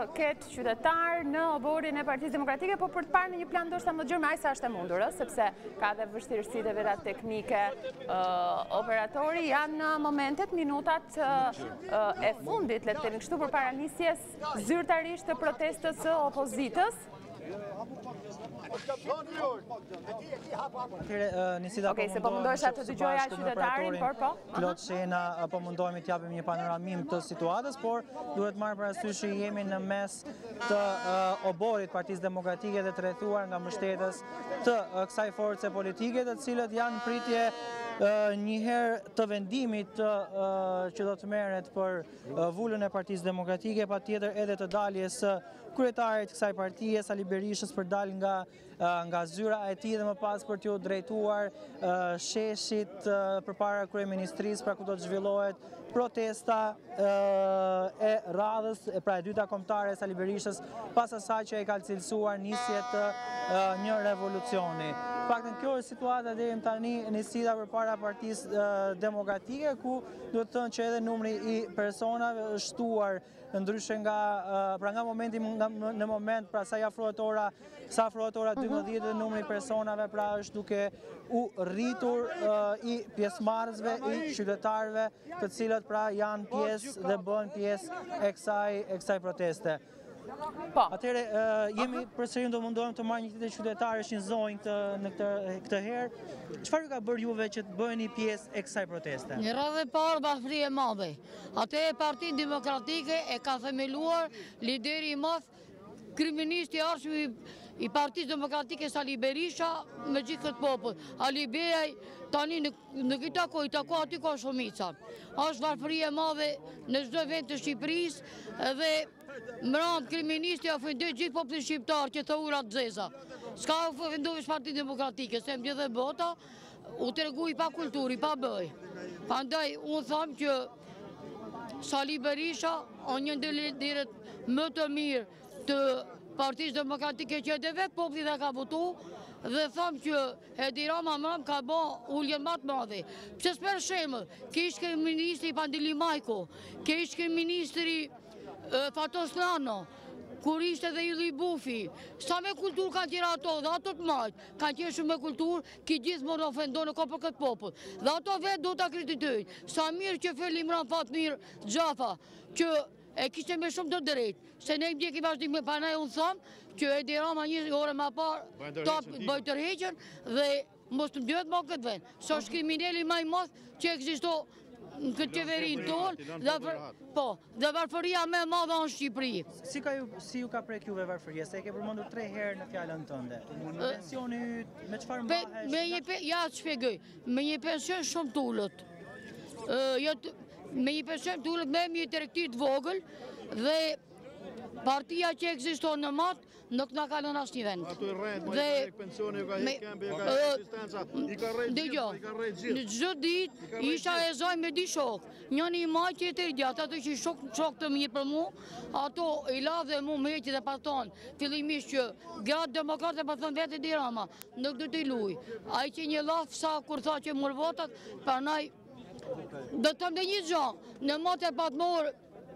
ketë qytetar në oborin e Partisë Demokratike, po për të parë në një plan ndoshta më gjërmaj sa është e mundur, sepse ka dhe vështirësi dhe vetat teknike. Operatori janë në momentet, minutat e fundit, le të themi kështu, përpara nisjes zyrtarisht të protestës së opozitës. Okej, se po mundohesha të dëgjoja qytetarin, por po. Klot Shena, po mundohemi të japim një panoramim të situatës, por duhet marrë parasysh që jemi në mes të oborit Partisë Demokratike dhe të rrethuar nga mbështetës të kësaj force politike, të cilët janë në pritje njëherë të vendimit që do të merret për vullën e Partisë Demokratike, patjetër edhe të daljes së kryetarit kësaj partie, Sali Berishës, për dal nga zyra e tij dhe më pas për t'u drejtuar sheshit përpara kryeministrisë, pra ku do të zhvillohet protesta e radhës, pra e dyta kombëtare e Sali Berishës, pas asaj që e ka cilësuar nisje të një revolucioni. Paktën kjo është situata deri tani nisita përpara Partisë Demokratike, ku duhet të thënë që edhe numri i personave është shtuar, ndryshe nga momenti në moment, pra sa afrohet ora 12 dhe numri i personave pra është duke u rritur i pjesëmarrësve, i qytetarëve, të cilët pra janë pjesë dhe bën pjesë e kësaj proteste. Atëre, jemi përsëri do mundohem të marrë një tjetër qytetarësh një zonjë në këtë herë. Çfarë ju ka bërë juve që të bëheni pjesë e kësaj proteste? Një radhë e parë bashkëri e madhe. Atë e Partia Demokratike e ka themeluar lideri i madh, kryeministi i arshëm i Partisë Demokratike Sali Berisha me gjithë këtë popull. Ali Beaj tani në këtë i tako aty ka shumica. Është varfëri e madhe në çdo vend të Shqipërisë dhe mbrëm kryeministi ofendoi gjithë popullin shqiptar që thoura të zeza. S'ka ofendoi Partinë Demokratike, se mbledh dhe bota, u tregui pa kulturë, pa bëj. Prandaj unë them që Sali Berisha është një ndër liderët më të mirë të Partisë Demokratike që edhe vetë populli dhe ka votu, dhe thamë që Edi Rama mërëm ka bo ulljen matë madhe. Pëse për shemëll, ke ishtë kryeministri Pandeli Majko, ke ishtë kryeministri Fatos Nano, kur ishte dhe Ylli Bufi, sa me kulturë kanë tjera ato, dhe ato të majtë, kanë tjera shumë me kulturë, ki gjithë më në ofendonë ka për këtë popull. Dhe ato vetë do të kreditojnë. Sa mirë që Feli Imran Fatmir Gjafa, që e kishte me shumë të drejtë, se ne i bjeki vazhdim me panaj unë thamë, që Edi Rama një ore ma parë, bëjë tërheqen, dhe mos të mdjët ma këtë vend. Sa është krimineli ma i madh që ekzisto në këtë qeverinë tonë, dhe varfëria me madha në Shqipëri. Si ju ka prek juve varfëria, se e ke përmendur 3 herë në fjalën tënde? Në pensioni yt, me çfarë mbahesh? Ja, të shpjegoj, me një pension shumë tullët. Me një pension tullët me një direktiv të vogël dhe partia që ekziston në matë nuk nga kalon asë një vend. Ato i rejtë, ma i ka hek pensioni, i ka hek kembe, i ka hek asistenca, i ka rejtë gjithë. Në gjdo dit, isha e zaj me di shokë. Njëni i maj tjetër i djatë, ato që i shok të mirë për mu, ato i la dhe mu me heqi dhe paton, fillimisht që gratë demokrate për thënë vetë Edi Rama, nuk du t'i luj. A i që një lafë sa kur tha që mërë votat, për naj, dhe të më dhe një gjanë, në matë e patë morë,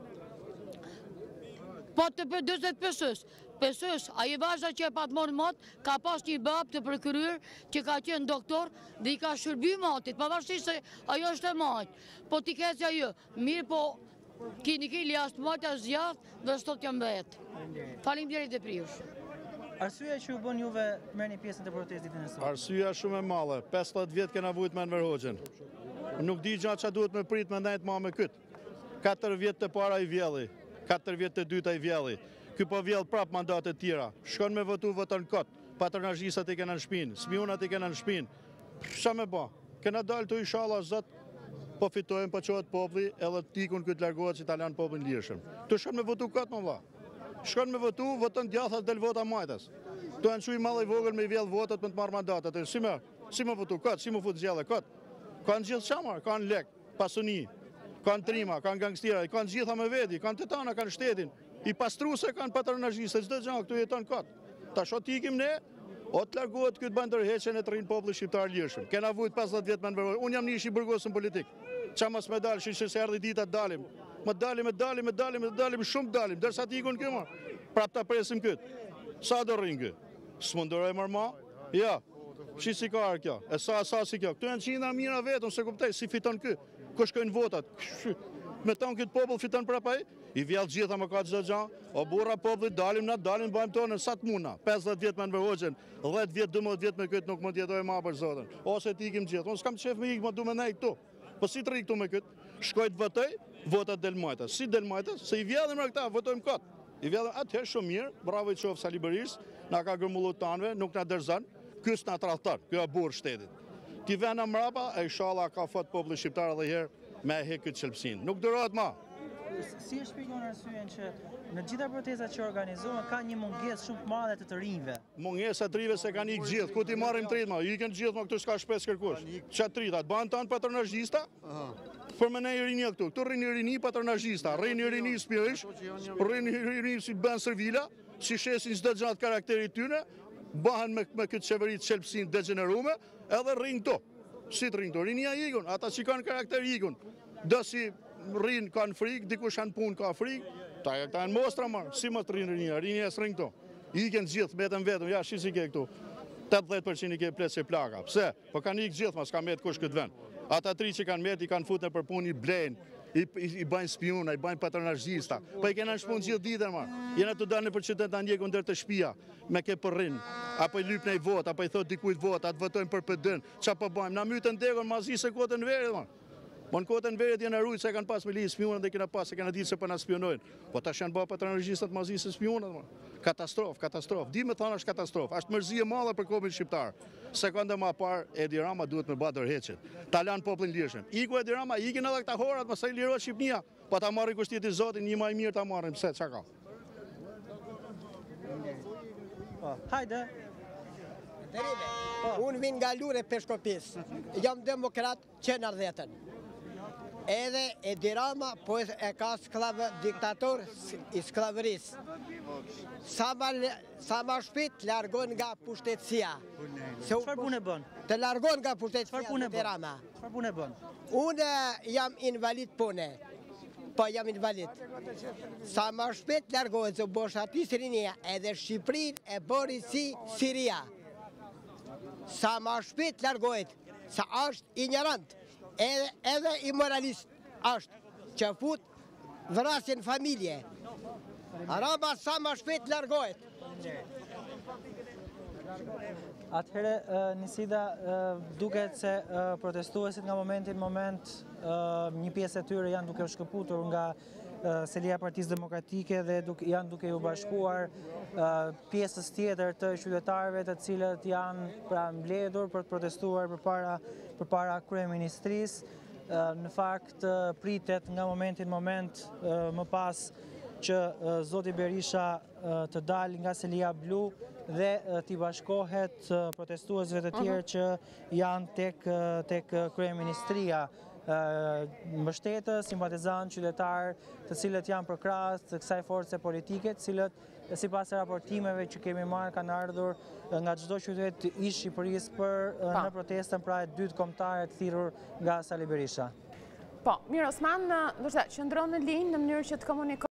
po të për 20 pesës, a i vazhda që e patë morë matë, ka pas një bab të prokuror që ka qenë doktor dhe i ka shërby matit, pavarësisht se ajo është e matë. Po t'i keci ajo, mirë po, kini kili asë matë asë zjatë dhe sot jam betë. Faleminderit e priush. Arsyeja që u bën juve merrni pjesë në protestë ditën e sotme? Arsyeja shumë e madhe, 15 vjetë kena vujt me Enver Hoxhën. Nuk di gjatë që duhet me prit me ndajt ma me këtë. 4 vjetë të para i vjelli, 4 vjetë të dyta i vjelli. Ky po vjell prap mandatet tjera. Shkon me votu, voton kot. Patronazhisat i kena në shpinë, smionat i kena në shpinë. Qa me ba? Kena dalë të inshallah zot, po fitojmë, po qohet populli, edhe tikun këtë largohet që ta lanë popullin lirshëm. Tu shkon me votu kot, më vlla. Shkon me votu, voton djathas del vota majtas. Tu janë çuj mall i vogël me vjell votat me të marrë mandatet. Si më votu kot, si më fut zgjellë kot. Kanë gjithë çamar, kanë lek, pasuni, kanë trima, kanë gangstera, kanë gjitha me veti, kanë tetana, kanë shtetin. I pastruse kanë patronazhiste, çdo gjë këtu jeton kot. Tash o ikim ne, o të largohet këtë bandërheqen e të rinë populli shqiptar lirshëm. Kena vujt 50 vjetë me Enver Hoxhën. Unë jam një ishi burgosën politik. Qa mas me dalë, që se erdhi dita dalim. Më dalim, shumë dalim, dërsa ti ikon këma. Prap ta presim këtë. Sa do rrinë këtë? Së mundëroj mërma? Ja, që si ka arë kjo? E sa si kjo? Këtu janë qindra mira vetëm, se kuptej, si fiton këtë? Kë shkojnë votat? Me tonë këtë popull fiton prapaj? I vjellë gjitha më ka gjithë gjanë, o burra popullit dalim, bëjmë tonë, sa të muna, 50 vjetë me nënverhoqen, 10 vjetë, 12 vjetë me këtë nuk më tjetoj ma për zotën, ose t'ikim gjithë, unë s'kam qef me ikë, ma du me nej këtu, po si të rikë këtu me këtë, shkojtë votoj, votat delmajta, si delmajta, se i vjellëm në këta, votojmë këtë, i vjellëm atëherë shumë mirë, bravo i qofë Sali Berisht, na ka gërmullu tanve, nuk na dërzan, kësë na trahtar, kjo e burë shtetit. Ti vena mrapa, e shala ka fat populli shqiptar edhe herë me hek këtë qelpsin. Nuk dërohet ma. Si e shpjegon arsyen që në gjitha protestat që organizohen ka një mungesë shumë të madhe të rinjve? Mungesa të rinjve se kanë ikë gjithë, ku ti marrim trit ma, ikën gjithë ma këtu s'ka shpes kërkush. Qatë tritat, banë tanë patronazhista, për me ne i rinja këtu, këtu rinjë rinjë patronazhista, rinjë spirish, rinjë si bënë servila, si shesin s'do gjatë karakterit tyne, bahen me këtë qeverit qelpsin degenerume, edhe rinjë këtu. Si të rinjë këtu, rinjëja ikun, ata që kanë karakter ikun, do si rinë kanë frikë, dikush anë punë ka frikë, ta e në mostra marë, si më të rinë rinja së rinë këto. Iken gjithë, vetëm, ja, shi si ke këtu, 80% i ke pletë që plaka. Pse? Po kanë ikë gjithë, ma s'ka metë kush këtë vend. Ata tri që kanë metë, i kanë futën për punë, i blenë, i bajnë spiona, i bajnë patronazhista. Po i kena shpunë gjithë ditën, marë. Jena të dalë për qytet të ndjekë ndër të shpia, me ke për rinë, apo i lypë nej vot, apo i thot dikujt vot, atë votojnë për PD-n, qa po bajmë, na mytën ndekon mazi se kotën verit, marë. Po në kotën verit jenë rujtë se kanë pas me li spionën dhe kena pas, se kena ditë se për në spionojnë. Po ta shenë ba patronazhistat mazi se spionët, katastrofë. Di me thana është katastrofë, është mërzije madhe për kopin shqiptarë. Sekonde ma parë, Edi Rama duhet me ba dërheqet. Ta lanë poplin lirëshem. Iku Edi Rama, ikin edhe këta horat, ma sa i lirot Shqipnia. Po ta marrin kushtit i Zotin, një maj mirë ta marrin, pse, qa ka? Hajde. Unë vinë nga Lure Peshkopis, jam demokrat që në ardhetën. Edhe Edi Rama po e ka diktator i sklavëris. Sa ma shpit largon nga pushtetësia. Çfarë punë bën? Të largon nga pushtetësia Edi Rama. Çfarë punë bën? Unë jam invalid pune. Po jam invalid. Sa ma shpit largohet zë boshatis rinia edhe Shqiprin e bori si Siria. Sa ma shpit largohet, sa është ignorant, edhe immoralist është që fut vrasjen familje. Rama sa ma shpit largohet. Atëhere, Nisida, duket se protestuesit nga momenti në moment, një pjesë e tyre janë duke shkëputur nga selia Partisë Demokratike dhe janë duke u bashkuar pjesës tjetër të qytetarëve të cilët janë mbledhur për të protestuar përpara kryeministrisë. Në fakt pritet nga momenti në moment më pas që Zoti Berisha të dalë nga selia blu dhe t'i bashkohet protestuesve të tjerë që janë tek kryeministria. Mbështetës, simpatizant, qytetarë të cilët janë përkrahas të kësaj force politike, të cilët sipas raportimeve që kemi marrë kanë ardhur nga çdo qytet i Shqipërisë për në protestën pra e dytë kombëtare të thirrur nga Sali Berisha. Po, mirë Osman, ndoshta qëndron në linjë në mënyrë që të komunikojë